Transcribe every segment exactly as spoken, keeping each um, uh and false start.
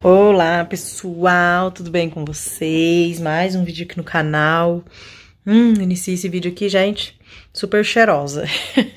Olá pessoal, tudo bem com vocês? Mais um vídeo aqui no canal. Hum, iniciei esse vídeo aqui, gente, super cheirosa.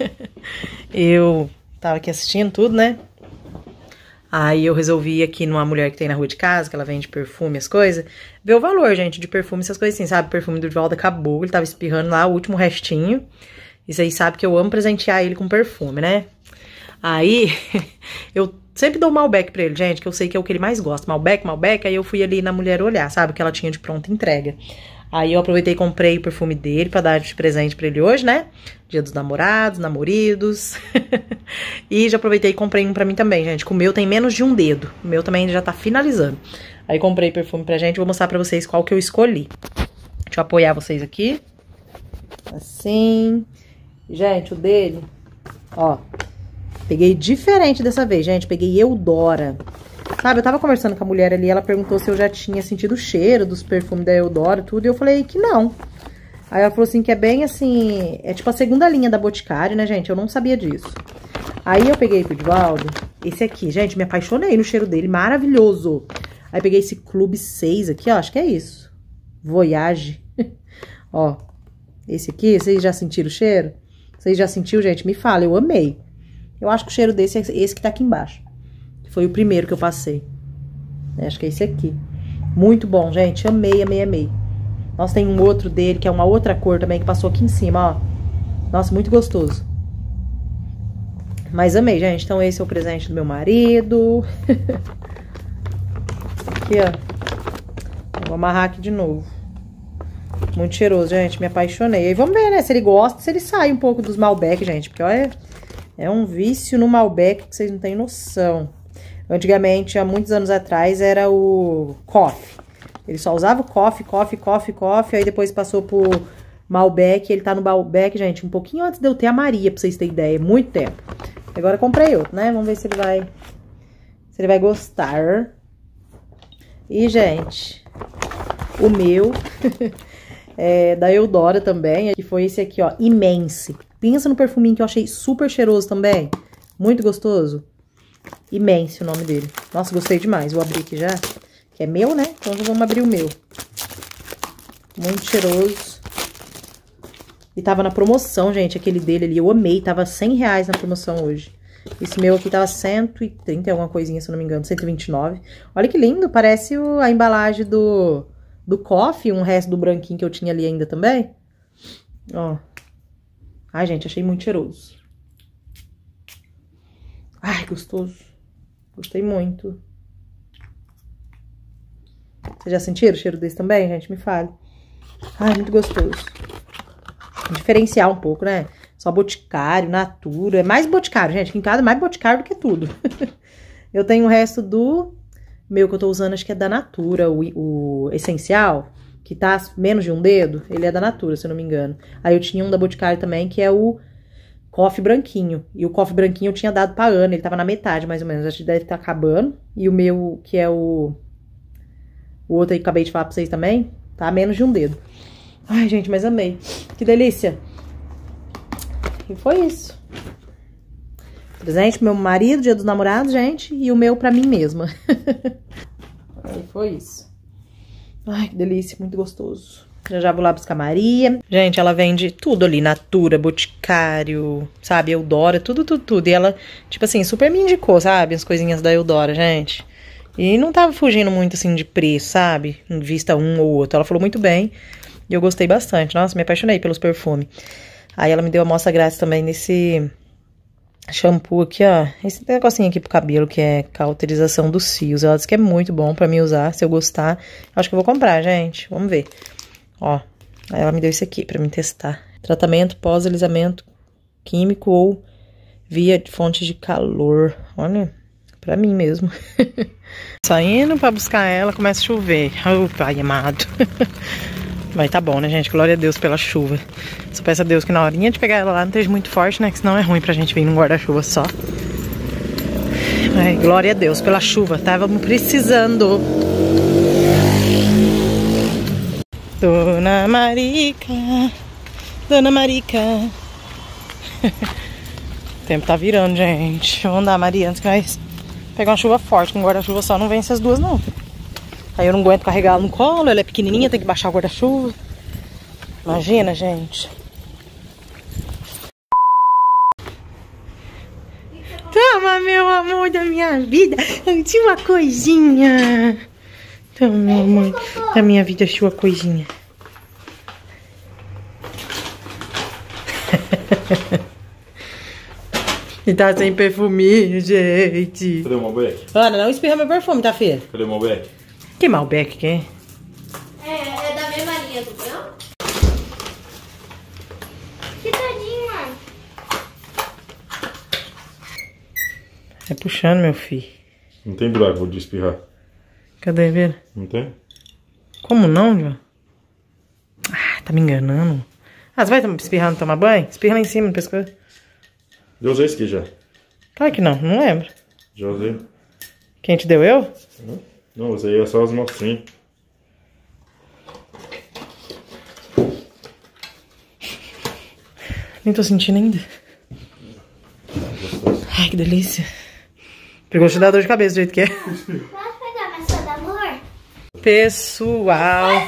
Eu tava aqui assistindo tudo, né? Aí eu resolvi ir aqui numa mulher que tem na rua de casa, que ela vende perfume, as coisas, ver o valor, gente, de perfume, essas coisas assim, sabe? O perfume do Divaldo acabou, ele tava espirrando lá o último restinho. Isso aí sabe que eu amo presentear ele com perfume, né? Aí, eu sempre dou Malbec pra ele, gente, que eu sei que é o que ele mais gosta. Malbec, Malbec, aí eu fui ali na mulher olhar, sabe? O que ela tinha de pronta entrega. Aí eu aproveitei e comprei o perfume dele pra dar de presente pra ele hoje, né? Dia dos namorados, namoridos. E já aproveitei e comprei um pra mim também, gente. O meu tem menos de um dedo. O meu também já tá finalizando. Aí comprei perfume pra gente, vou mostrar pra vocês qual que eu escolhi. Deixa eu apoiar vocês aqui. Assim. Gente, o dele, ó. Peguei diferente dessa vez, gente. Peguei Eudora. Sabe, eu tava conversando com a mulher ali, ela perguntou se eu já tinha sentido o cheiro dos perfumes da Eudora e tudo, e eu falei que não. Aí ela falou assim, que é bem assim, é tipo a segunda linha da Boticário, né, gente? Eu não sabia disso. Aí eu peguei pro Divaldo, esse aqui, gente, me apaixonei no cheiro dele, maravilhoso. Aí peguei esse Clube seis aqui, ó, acho que é isso. Voyage. Ó, esse aqui, vocês já sentiram o cheiro? Vocês já sentiu, gente? Me fala, eu amei. Eu acho que o cheiro desse é esse que tá aqui embaixo. Foi o primeiro que eu passei. Acho que é esse aqui. Muito bom, gente. Amei, amei, amei. Nossa, tem um outro dele, que é uma outra cor também, que passou aqui em cima, ó. Nossa, muito gostoso. Mas amei, gente. Então esse é o presente do meu marido. Aqui, ó. Vou amarrar aqui de novo. Muito cheiroso, gente. Me apaixonei. E vamos ver, né? Se ele gosta, se ele sai um pouco dos Malbec, gente. Porque, olha... É um vício no Malbec que vocês não têm noção. Antigamente, há muitos anos atrás, era o Coffee. Ele só usava o Coffee, Coffee, Coffee, Coffee. Aí depois passou pro Malbec. Ele tá no Malbec, gente, um pouquinho antes de eu ter a Maria, pra vocês terem ideia. Muito tempo. Agora eu comprei outro, né? Vamos ver se ele vai... Se ele vai gostar. E, gente, o meu... é da Eudora também. Que foi esse aqui, ó. Immense. Pensa no perfuminho que eu achei super cheiroso também. Muito gostoso. Immense o nome dele. Nossa, gostei demais. Vou abrir aqui já. Que é meu, né? Então já vamos abrir o meu. Muito cheiroso. E tava na promoção, gente. Aquele dele ali. Eu amei. Tava cem reais na promoção hoje. Esse meu aqui tava cento e trinta, alguma coisinha, se eu não me engano. cento e vinte e nove. Olha que lindo. Parece o, a embalagem do, do Coffee. Um resto do branquinho que eu tinha ali ainda também. Ó. Ai, gente, achei muito cheiroso. Ai, gostoso. Gostei muito. Vocês já sentiram o cheiro desse também, gente? Me fale. Ai, muito gostoso. Diferenciar um pouco, né? Só Boticário, Natura. É mais Boticário, gente. Aqui em casa é mais Boticário do que tudo. Eu tenho o resto do meu que eu tô usando, acho que é da Natura, o, o essencial. Que tá menos de um dedo, ele é da Natura, se eu não me engano. Aí eu tinha um da Boticário também, que é o Coffee branquinho. E o Coffee branquinho eu tinha dado pra Ana, ele tava na metade, mais ou menos. Acho que deve estar acabando. E o meu, que é o... O outro aí que eu acabei de falar pra vocês também, tá a menos de um dedo. Ai, gente, mas amei. Que delícia. E foi isso. Presente pro meu marido, dia dos namorados, gente. E o meu pra mim mesma. Aí foi isso. Ai, que delícia, muito gostoso. Já já vou lá buscar a Maria. Gente, ela vende tudo ali, Natura, Boticário, sabe, Eudora, tudo, tudo, tudo. E ela, tipo assim, super me indicou, sabe, as coisinhas da Eudora, gente. E não tava fugindo muito, assim, de preço, sabe, em vista um ou outro. Ela falou muito bem e eu gostei bastante. Nossa, me apaixonei pelos perfumes. Aí ela me deu a amostra grátis também nesse... shampoo aqui, ó, esse negocinho aqui pro cabelo, que é cauterização dos fios. Ela disse que é muito bom pra mim usar, se eu gostar. Acho que eu vou comprar, gente. Vamos ver. Ó, aí ela me deu isso aqui pra mim testar. Tratamento pós-alisamento químico ou via fonte de calor. Olha, pra mim mesmo. Saindo pra buscar ela, começa a chover. Ô, pai amado. Mas tá bom, né, gente? Glória a Deus pela chuva. Só peço a Deus que na horinha de pegar ela lá não esteja muito forte, né? Que senão é ruim pra gente vir num guarda-chuva só. Mas glória a Deus pela chuva. Távamos precisando. Dona Marica. Dona Marica. O tempo tá virando, gente. Vamos andar, Maria, antes que nós Pegar uma chuva forte, com guarda-chuva só não vence as duas, não. Aí eu não aguento carregar ela no colo, ela é pequenininha, tem que baixar o guarda-chuva. Imagina, gente. Toma, meu amor da minha vida. Eu tinha uma coisinha. Toma, meu amor da minha vida, sua coisinha. E tá sem perfuminho, gente. Cadê o Malbec? Ana, não espirra meu perfume, tá, filha? Cadê o Malbec? Que Malbec que é? É, é da mesma linha do meu? Que tadinho, mano. É puxando, meu filho. Não tem buraco de espirrar. Cadê, Vera? Não tem? Como não, João? Ah, tá me enganando. Ah, você vai espirrar, não tomar banho? Espirra lá em cima no pescoço. Já usei esse aqui já. Claro que não, não lembro. Já usei. Quem te deu, eu? Não, não usei, é só as mostrinhas. Nem tô sentindo ainda. Ai, que delícia. Pegou te dar dor de cabeça do jeito que é. Pode pegar minha soda, amor? Pessoal.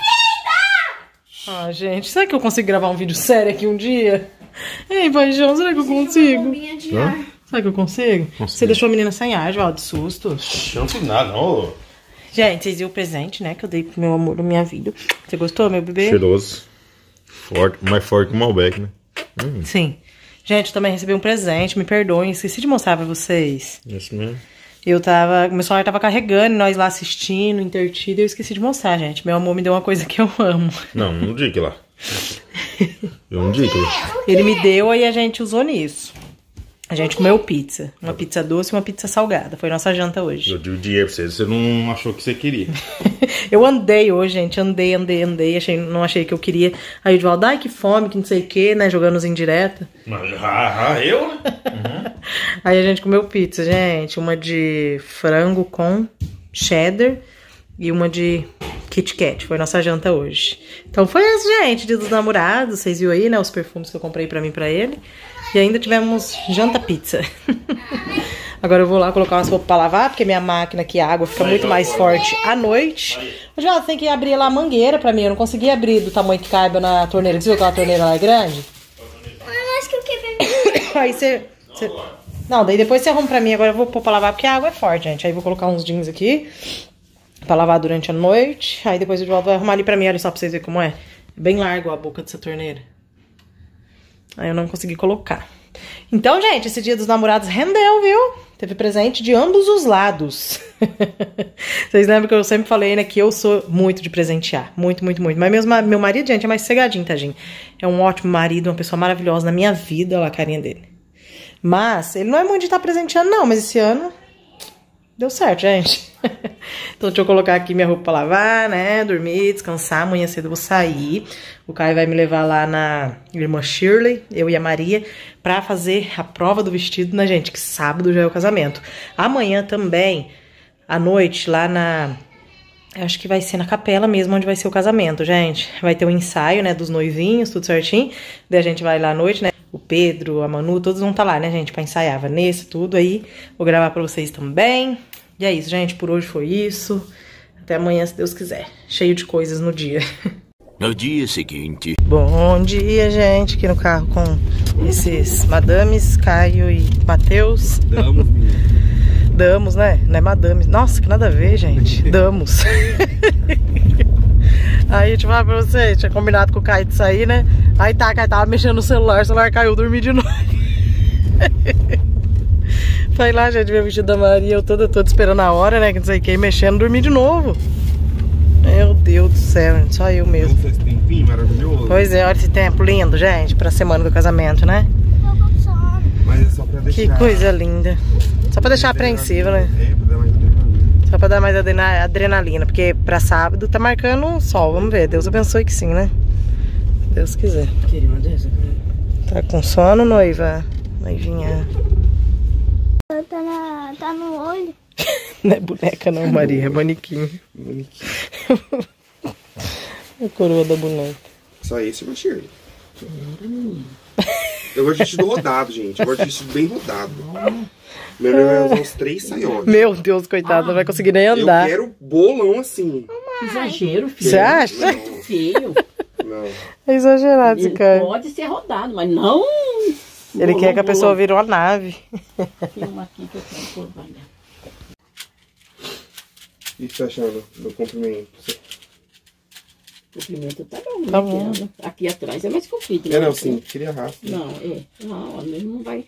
Ah, gente, será que eu consigo gravar um vídeo sério aqui um dia? Ei, paixão, será que eu consigo? De ar. Será que eu consigo? Consigo. Você deixou a menina sem ar, João, de susto. Eu não fiz nada, não. Gente, vocês viram o presente, né, que eu dei pro meu amor da minha vida. Você gostou, meu bebê? Cheiroso. Forte, mais forte que o Malbec, né? Hum. Sim. Gente, eu também recebi um presente, me perdoem, esqueci de mostrar pra vocês. Esse mesmo. Eu tava, meu celular tava carregando, nós lá assistindo, intertido, e eu esqueci de mostrar, gente. Meu amor me deu uma coisa que eu amo. Não, um dique lá. Eu um dique lá. Ele me deu e a gente usou nisso. A gente comeu pizza. Uma pizza doce e uma pizza salgada. Foi nossa janta hoje. Eu dei o dinheiro pra você, você não achou que você queria. Eu andei hoje, gente. Andei, andei, andei. Achei, não achei que eu queria. Aí o Edvaldo, ai, que fome, que não sei o que, né? Jogando os indireta. Mas, ah, ah, eu, né? Uhum. Aí a gente comeu pizza, gente. Uma de frango com cheddar e uma de Kit Kat. Foi nossa janta hoje. Então foi isso, gente. Dia dos namorados. Vocês viram aí, né? Os perfumes que eu comprei pra mim e pra ele. E ainda tivemos janta pizza. Agora eu vou lá colocar umas roupas pra lavar, porque minha máquina aqui, a água fica muito mais forte à noite. Já tem que abrir lá a mangueira pra mim. Eu não consegui abrir do tamanho que caiba na torneira. Você viu que a torneira lá é grande? Eu acho que eu quebrei. Aí você... você... Não, daí depois você arruma pra mim. Agora eu vou pôr pra lavar, porque a água é forte, gente. Aí eu vou colocar uns jeans aqui pra lavar durante a noite. Aí depois o Edvaldo vai arrumar ali pra mim, olha só pra vocês verem como é. É bem largo a boca dessa torneira. Aí eu não consegui colocar. Então, gente, esse dia dos namorados rendeu, viu? Teve presente de ambos os lados. Vocês lembram que eu sempre falei, né, que eu sou muito de presentear. Muito, muito, muito. Mas mesmo, meu marido, gente, é mais cegadinho, tadinho. É um ótimo marido, uma pessoa maravilhosa na minha vida, olha a carinha dele. Mas, ele não é muito de estar presenteando, não. Mas esse ano, deu certo, gente. Então, deixa eu colocar aqui minha roupa pra lavar, né? Dormir, descansar. Amanhã cedo eu vou sair. O Caio vai me levar lá na irmã Shirley, eu e a Maria, pra fazer a prova do vestido, né, gente? Que sábado já é o casamento. Amanhã também, à noite, lá na... Acho que vai ser na capela mesmo, onde vai ser o casamento, gente. Vai ter um ensaio, né, dos noivinhos, tudo certinho. Daí a gente vai lá à noite, né? O Pedro, a Manu, todos vão estar lá, né, gente? Pra ensaiar. Vanessa, tudo aí. Vou gravar pra vocês também. E é isso, gente. Por hoje foi isso. Até amanhã, se Deus quiser. Cheio de coisas no dia. No dia seguinte... Bom dia, gente. Aqui no carro com esses madames, Caio e Matheus. Damos, menino. Damos, né? Não é madames. Nossa, que nada a ver, gente. Damos. Aí, deixa eu falar pra vocês. Tinha combinado com o Caio de sair, né? Aí tá, Caio tava mexendo no celular. O celular caiu, dormi de novo. Foi lá, gente, ver o vestido da Maria. Eu toda, toda esperando a hora, né? Que não sei o que, mexendo, dormi de novo. Meu Deus do céu, gente, só eu mesmo. Não sei se tempinho maravilhoso. Pois é, olha esse tempo lindo, gente, pra semana do casamento, né? Mas é só pra deixar... Que coisa linda. Só pra deixar apreensiva, né? É, pra dar mais adrenalina. Só pra dar mais adrena- adrenalina, porque pra sábado tá marcando um sol, vamos ver. Deus abençoe que sim, né? Se Deus quiser. Tá com sono, noiva? Noivinha. Tá, na, tá no olho. Não é boneca não, Maria, é manequim. A coroa da boneca. Só esse é uma Shirley. Eu gosto de vestido rodado, gente. Eu gosto de vestido bem rodado. Meu irmão vai usar uns três saiotes. Meu Deus, coitado, ah, não vai conseguir nem andar. Eu quero bolão assim. Exagero, filho. Você acha? Muito feio. Não. É exagerado esse cara. Pode ser rodado, mas não... Ele bolão, quer que a pessoa vire uma nave. Filma aqui que eu quero por banha. O que você tá achando do comprimento? O comprimento tá bom, tá né? bom. Aqui atrás é mais comprido. É, não, sim, queria rápido. Não, é. Não, ele não vai...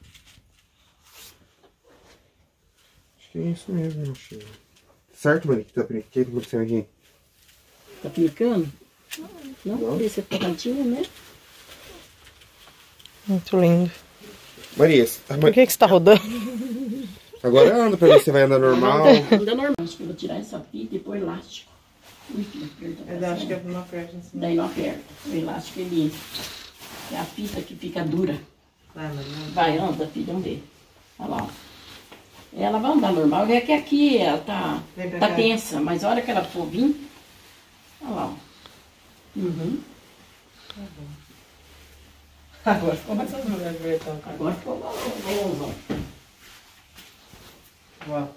Acho que é isso mesmo, acho. Certo, mano? Que tá acontecendo aqui? Tá pinicando? Não, não. Por isso é forradinho, né? Muito lindo. Maria, tá... por que que você tá rodando? Agora anda pra ver se vai andar normal. Anda normal. Acho que eu vou tirar essa fita e pôr elástico. Enfim, eu acho que é não aperta assim. Daí não aperta. O elástico ele é a fita que fica dura. Vai, Maria. Vai, anda, filha, vamos ver. Olha lá, ó. Ela vai andar normal. É que aqui ela tá, tá tensa, mas a hora que ela for vir. Olha lá, ó. Uhum. Tá bom. Agora ficou mais fácil de ver. Agora ficou bom. Uau.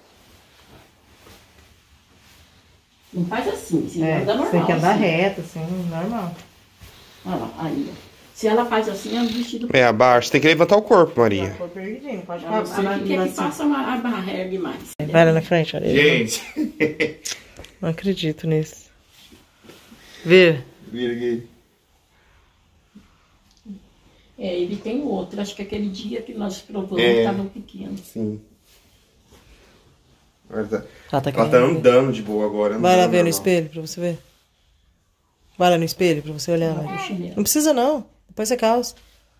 Não faz assim, se é, anda normal. Tem que andar assim. reto, assim, normal. Olha lá, aí, ó. Se ela faz assim, é um vestido... É, abaixo. Tem que levantar o corpo, Maria. O corpo erguidinho, pode ficar assim. Ela quer que faça uma, a barra ergue mais. Vai lá na frente, olha aí. Gente. Não acredito nisso. Vira. Vira aqui. É, ele tem o outro. Acho que aquele dia que nós provamos é, estava pequeno. Sim. Ela tá, ela tá, ela tá andando de boa agora. Vai lá ver normal. No espelho pra você ver. Vai lá no espelho pra você olhar. Não, não precisa não. Depois você calça.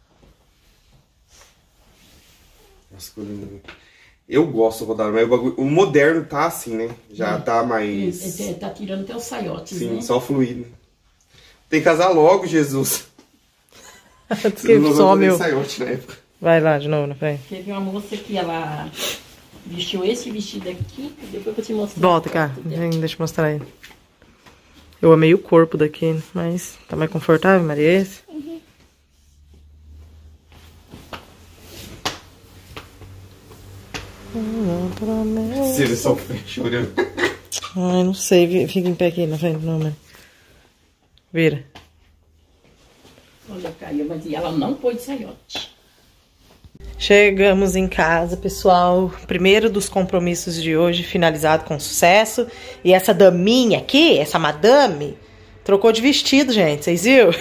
Nossa, eu gosto de rodar, mas o, bagulho, o moderno tá assim, né? Já é. tá mais... Ele tá tirando até os saiotes, sim, né? Sim, só fluido. Tem que casar logo, Jesus. Que só, meu. Saiote na época. Vai lá de novo na frente. Teve uma moça que ela vestiu esse vestido aqui, depois eu vou te mostrar. Volta, cá. Deixa eu mostrar aí. Eu amei o corpo daqui, mas tá mais confortável, Maria, esse? Uhum. Se ele só fecha olhando. Ai, não sei. Fica em pé aqui na frente, não, mano. Vira. Olha, caiu, mas ela não pôs saiote. Chegamos em casa, pessoal. Primeiro dos compromissos de hoje finalizado com sucesso. E essa daminha aqui, essa madame, trocou de vestido, gente. Vocês viram?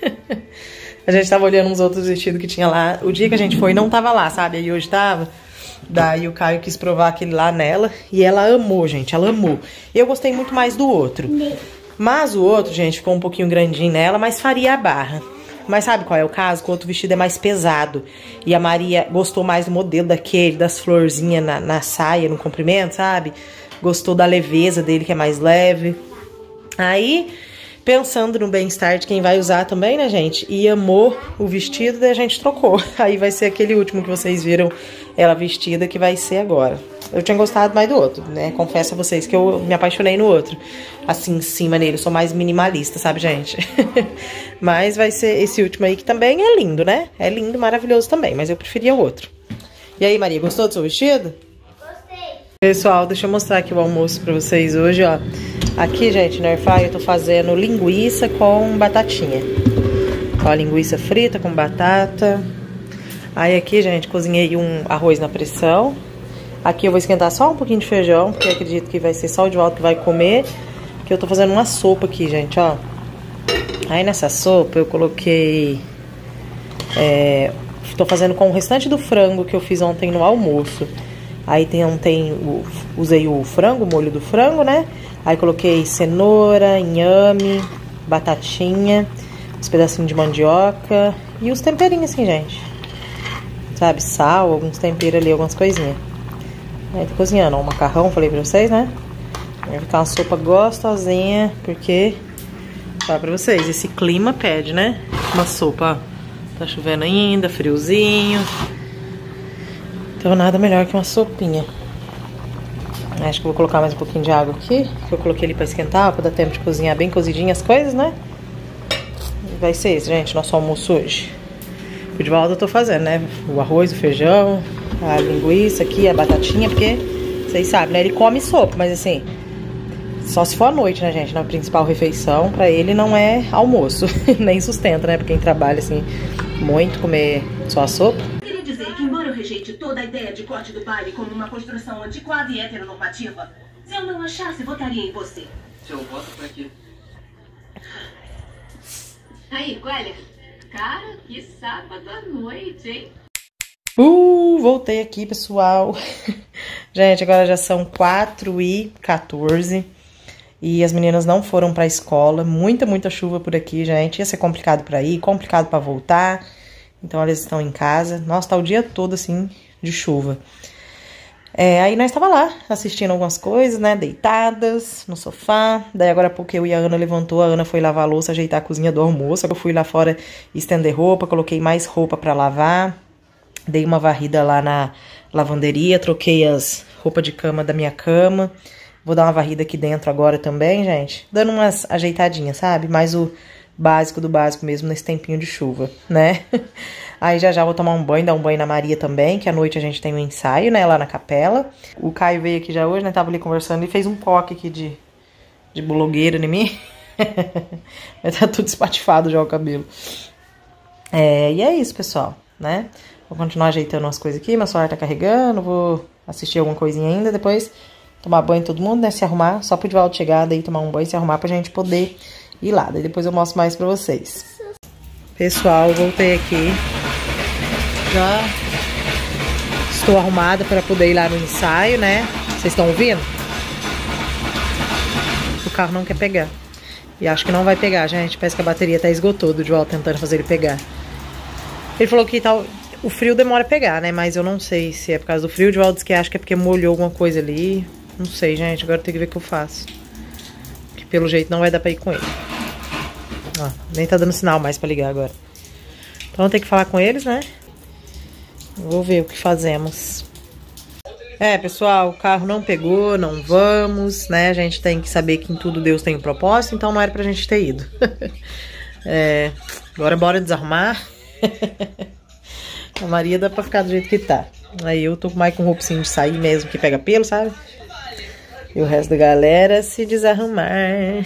A gente tava olhando uns outros vestidos que tinha lá. O dia que a gente foi não tava lá, sabe? Aí hoje tava. Daí o Caio quis provar aquele lá nela. E ela amou, gente. Ela amou. Eu gostei muito mais do outro. Mas o outro, gente, ficou um pouquinho grandinho nela, mas faria a barra. Mas sabe qual é o caso? Que o outro vestido é mais pesado. E a Maria gostou mais do modelo daquele, das florzinhas na, na saia, no comprimento, sabe? Gostou da leveza dele, que é mais leve. Aí, pensando no bem-estar de quem vai usar também, né, gente? E amou o vestido, daí a gente trocou. Aí vai ser aquele último que vocês viram ela vestida, que vai ser agora. Eu tinha gostado mais do outro, né? Confesso a vocês que eu me apaixonei no outro. Assim, em cima nele. Eu sou mais minimalista, sabe, gente? Mas vai ser esse último aí, que também é lindo, né? É lindo, maravilhoso também. Mas eu preferia o outro. E aí, Maria, gostou do seu vestido? Gostei. Pessoal, deixa eu mostrar aqui o almoço pra vocês hoje, ó. Aqui, gente, no airfryer eu tô fazendo linguiça com batatinha. Ó, linguiça frita com batata. Aí aqui, gente, cozinhei um arroz na pressão. Aqui eu vou esquentar só um pouquinho de feijão, porque eu acredito que vai ser só o Divaldo que vai comer. Que eu tô fazendo uma sopa aqui, gente, ó. Aí nessa sopa eu coloquei... É, tô fazendo com o restante do frango que eu fiz ontem no almoço. Aí tem ontem, o, usei o frango, o molho do frango, né? Aí coloquei cenoura, inhame, batatinha, uns pedacinhos de mandioca e os temperinhos assim, gente. Sabe, sal, alguns temperos ali, algumas coisinhas. Aí tô cozinhando, ó, o macarrão, falei pra vocês, né? Vai ficar uma sopa gostosinha, porque, fala pra vocês, esse clima pede, né? Uma sopa, ó. Tá chovendo ainda, friozinho. Então nada melhor que uma sopinha. Acho que eu vou colocar mais um pouquinho de água aqui, que eu coloquei ali pra esquentar, pra dar tempo de cozinhar bem cozidinho as coisas, né? E vai ser esse, gente, nosso almoço hoje. O Divaldo eu tô fazendo, né? O arroz, o feijão, a linguiça aqui, a batatinha, porque vocês sabem, né? Ele come sopa, mas assim, só se for à noite, né, gente? Na principal refeição, pra ele não é almoço, nem sustenta, né? Pra quem trabalha, assim, muito, comer só a sopa. Queria dizer que, embora eu rejeite toda a ideia de corte do baile como uma construção antiquada e heteronormativa, se eu não achasse, votaria em você. Se eu voto pra quê? Aí, olha, cara, que sábado à noite, hein? Uh, voltei aqui, pessoal. Gente, agora já são quatro e quatorze e as meninas não foram pra escola. Muita, muita chuva por aqui, gente. Ia ser complicado pra ir, complicado pra voltar. Então, elas estão em casa. Nossa, tá o dia todo, assim, de chuva. É, aí nós tava lá, assistindo algumas coisas, né, deitadas no sofá. Daí agora há pouco eu e a Ana levantou, a Ana foi lavar a louça, ajeitar a cozinha do almoço. Eu fui lá fora estender roupa, coloquei mais roupa pra lavar. Dei uma varrida lá na lavanderia, troquei as roupas de cama da minha cama. Vou dar uma varrida aqui dentro agora também, gente. Dando umas ajeitadinhas, sabe? Mais o básico do básico mesmo nesse tempinho de chuva, né? Aí já já vou tomar um banho, dar um banho na Maria também, que à noite a gente tem um ensaio, né, lá na capela. O Caio veio aqui já hoje, né, tava ali conversando e fez um coque aqui de, de blogueira em mim. Mas tá tudo espatifado já o cabelo. É, e é isso, pessoal, né? Vou continuar ajeitando umas coisas aqui, meu celular tá carregando, vou assistir alguma coisinha ainda, depois tomar banho todo mundo, né, se arrumar, só pro Divaldo chegar, daí tomar um banho e se arrumar pra gente poder ir lá. Daí depois eu mostro mais pra vocês. Pessoal, voltei aqui. Já estou arrumada para poder ir lá no ensaio, né? Vocês estão ouvindo? O carro não quer pegar. E acho que não vai pegar, gente. Parece que a bateria tá esgotou do Joel tentando fazer ele pegar. Ele falou que tal, o frio demora a pegar, né? Mas eu não sei se é por causa do frio. O Joel disse que acha que é porque molhou alguma coisa ali. Não sei, gente. Agora tem que ver o que eu faço. Que pelo jeito não vai dar pra ir com ele. Ó, nem tá dando sinal mais pra ligar agora. Então tem que falar com eles, né? Vou ver o que fazemos. É, pessoal, o carro não pegou, não vamos, né? A gente tem que saber que em tudo Deus tem um propósito, então não era pra gente ter ido. É, agora bora desarrumar. A Maria dá pra ficar do jeito que tá. Aí eu tô mais com roupa de sair mesmo, que pega pelo, sabe? E o resto da galera se desarrumar.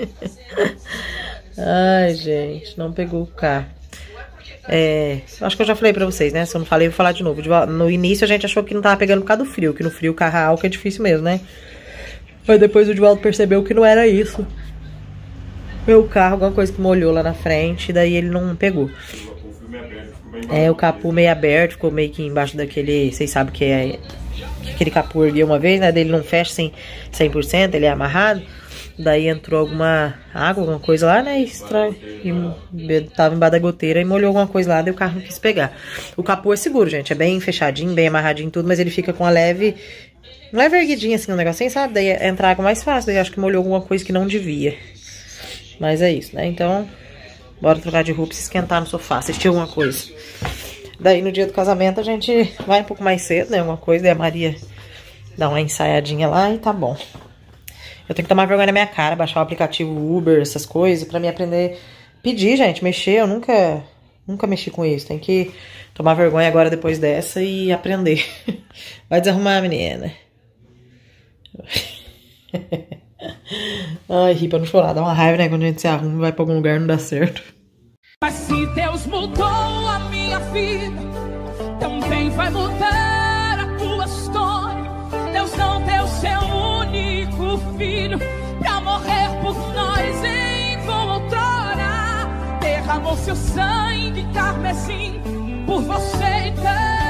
Ai, gente, não pegou o carro. É, acho que eu já falei pra vocês, né? Se eu não falei, eu vou falar de novo. No início a gente achou que não tava pegando por causa do frio, que no frio carro álcool é difícil mesmo, né? Mas depois o Divaldo percebeu que não era isso. Meu carro, alguma coisa que molhou lá na frente, daí ele não pegou. É, o capô meio aberto, ficou meio que embaixo daquele, vocês sabem que é que aquele capô ergueu uma vez, né? Daí ele não fecha cem por cento, ele é amarrado. Daí entrou alguma água, alguma coisa lá, né? E, extra... e tava embaixo da goteira e molhou alguma coisa lá, daí o carro não quis pegar. O capô é seguro, gente. É bem fechadinho, bem amarradinho tudo, mas ele fica com a leve... Um leve erguidinha assim, um negocinho, sabe? Daí entra água mais fácil. Daí acho que molhou alguma coisa que não devia. Mas é isso, né? Então, bora trocar de roupa e se esquentar no sofá, assistir alguma coisa. Daí no dia do casamento a gente vai um pouco mais cedo, né? Alguma coisa, daí a Maria dá uma ensaiadinha lá e tá bom. Eu tenho que tomar vergonha na minha cara, baixar o aplicativo Uber, essas coisas, pra me aprender a pedir, gente, mexer. Eu nunca, nunca mexi com isso. Tem que tomar vergonha agora depois dessa e aprender. Vai desarrumar, menina. Ai, ri pra não chorar. Dá uma raiva, né? Quando a gente se arruma e vai pra algum lugar e não dá certo. Mas se Deus mudou a minha vida, também vai mudar a tua história. Deus não deu seu único filho pra morrer por nós em vão outrora. Derramou seu sangue carmesim por você então.